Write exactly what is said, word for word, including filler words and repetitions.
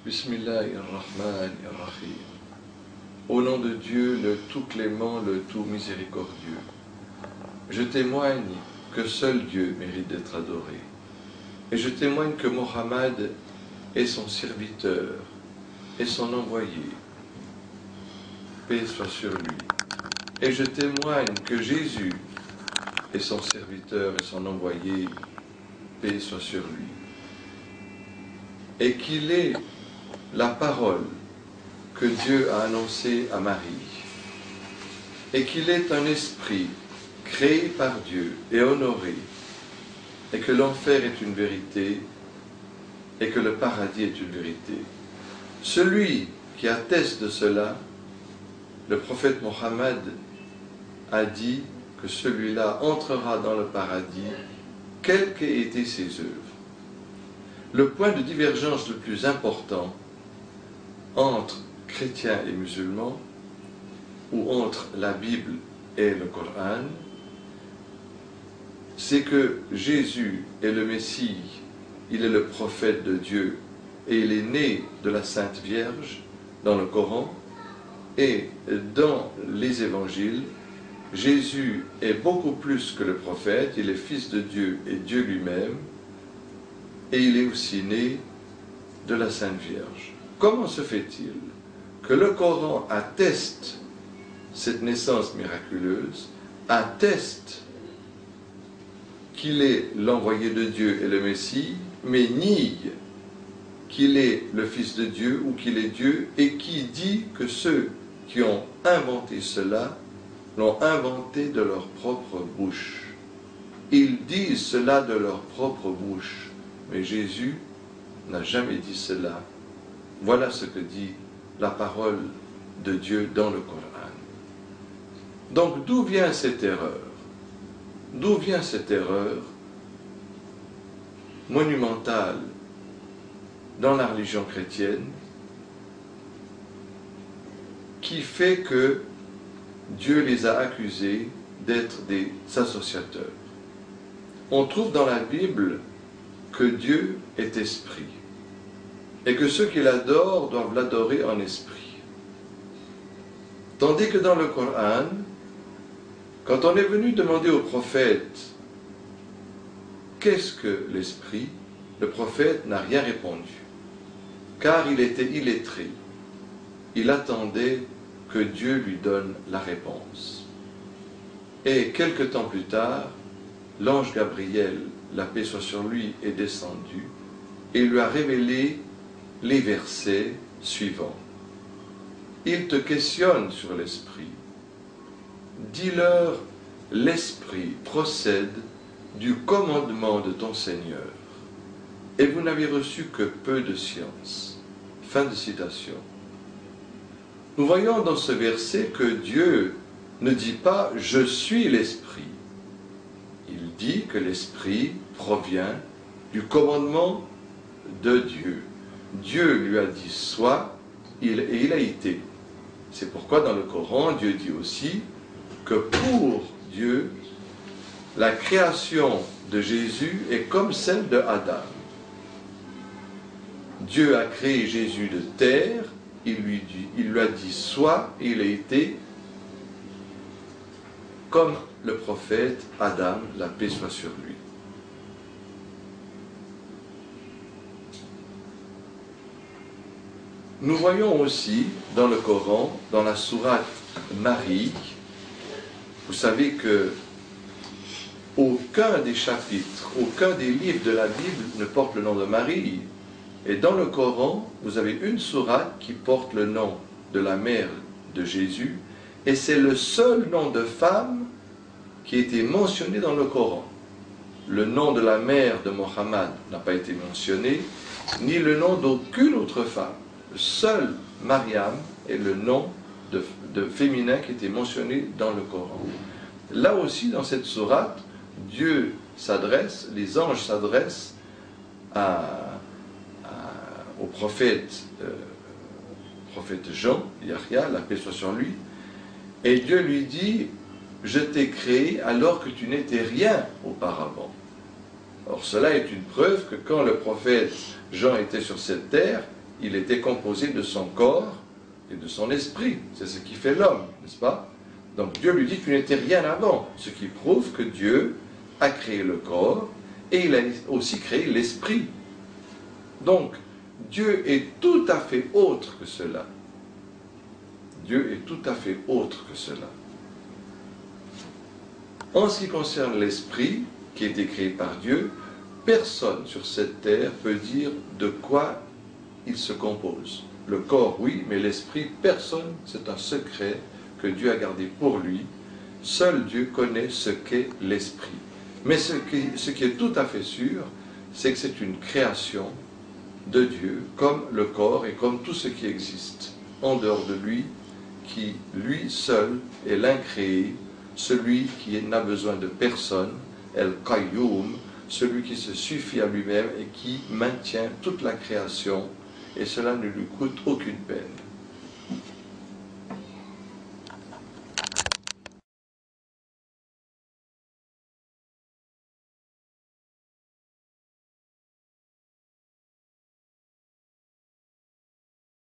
Bismillahirrahmanirrahim. Au nom de Dieu, le tout clément, le tout miséricordieux, je témoigne que seul Dieu mérite d'être adoré. Et je témoigne que Mohammed est son serviteur et son envoyé. Paix soit sur lui. Et je témoigne que Jésus est son serviteur et son envoyé. Paix soit sur lui. Et qu'il est la parole que Dieu a annoncée à Marie. Et qu'il est un esprit créé par Dieu et honoré. Et que l'enfer est une vérité et que le paradis est une vérité. Celui qui atteste de cela, le prophète Mohammed a dit que celui-là entrera dans le paradis, quelles qu'aient été ses œuvres. Le point de divergence le plus important entre chrétiens et musulmans, ou entre la Bible et le Coran, c'est que Jésus est le Messie, il est le prophète de Dieu, et il est né de la Sainte Vierge dans le Coran, et dans les évangiles, Jésus est beaucoup plus que le prophète, il est fils de Dieu et Dieu lui-même, et il est aussi né de la Sainte Vierge. Comment se fait-il que le Coran atteste cette naissance miraculeuse, atteste qu'il est l'envoyé de Dieu et le Messie, mais nie qu'il est le Fils de Dieu ou qu'il est Dieu, et qui dit que ceux qui ont inventé cela l'ont inventé de leur propre bouche. Ils disent cela de leur propre bouche, mais Jésus n'a jamais dit cela. Voilà ce que dit la parole de Dieu dans le Coran. Donc d'où vient cette erreur? D'où vient cette erreur monumentale dans la religion chrétienne qui fait que Dieu les a accusés d'être des associateurs? On trouve dans la Bible que Dieu est esprit et que ceux qui l'adorent doivent l'adorer en esprit. Tandis que dans le Coran, quand on est venu demander au prophète qu'est-ce que l'esprit, le prophète n'a rien répondu, car il était illettré. Il attendait que Dieu lui donne la réponse. Et quelque temps plus tard, l'ange Gabriel, la paix soit sur lui, est descendu et lui a révélé les versets suivants. Il te questionne sur l'esprit. Dis-leur, l'esprit procède du commandement de ton Seigneur, et vous n'avez reçu que peu de science. Fin de citation. Nous voyons dans ce verset que Dieu ne dit pas « je suis l'esprit ». Il dit que l'esprit provient du commandement de Dieu. Dieu lui a dit « sois » et il a été. C'est pourquoi dans le Coran, Dieu dit aussi que pour Dieu, la création de Jésus est comme celle de Adam. Dieu a créé Jésus de terre, il lui, dit, il lui a dit « sois » et il a été comme le prophète Adam, la paix soit sur lui. Nous voyons aussi dans le Coran, dans la sourate Marie, vous savez que aucun des chapitres, aucun des livres de la Bible ne porte le nom de Marie. Et dans le Coran, vous avez une sourate qui porte le nom de la mère de Jésus, et c'est le seul nom de femme qui a été mentionné dans le Coran. Le nom de la mère de Mohammed n'a pas été mentionné, ni le nom d'aucune autre femme. Seul Mariam est le nom de, de féminin qui était mentionné dans le Coran. Là aussi, dans cette sourate, Dieu s'adresse, les anges s'adressent à, à, au prophète, euh, prophète Jean, Yahya, la paix soit sur lui, et Dieu lui dit « Je t'ai créé alors que tu n'étais rien auparavant ». Or cela est une preuve que quand le prophète Jean était sur cette terre, il était composé de son corps et de son esprit. C'est ce qui fait l'homme, n'est-ce pas? Donc Dieu lui dit que tu n'étais rien avant, ce qui prouve que Dieu a créé le corps et il a aussi créé l'esprit. Donc Dieu est tout à fait autre que cela. Dieu est tout à fait autre que cela. En ce qui concerne l'esprit qui a été créé par Dieu, personne sur cette terre peut dire de quoi il se compose. Le corps, oui, mais l'esprit, personne, c'est un secret que Dieu a gardé pour lui. Seul Dieu connaît ce qu'est l'esprit. Mais ce qui, ce qui est tout à fait sûr, c'est que c'est une création de Dieu, comme le corps et comme tout ce qui existe en dehors de lui, qui lui seul est l'incréé, celui qui n'a besoin de personne, El Qayyum, celui qui se suffit à lui-même et qui maintient toute la création, et cela ne lui coûte aucune peine.